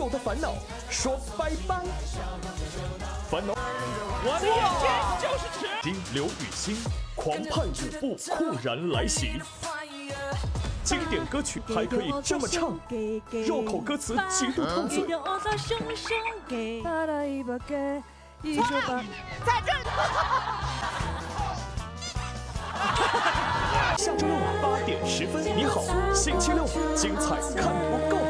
有的烦恼说拜拜。烦恼， 我的眼睛就是尺。 经刘雨昕，狂派舞步酷然来袭。经典歌曲还可以这么唱，绕口歌词极度痛嘴。 在这儿。 下周六晚8点10分，你好，星期六精彩看不够。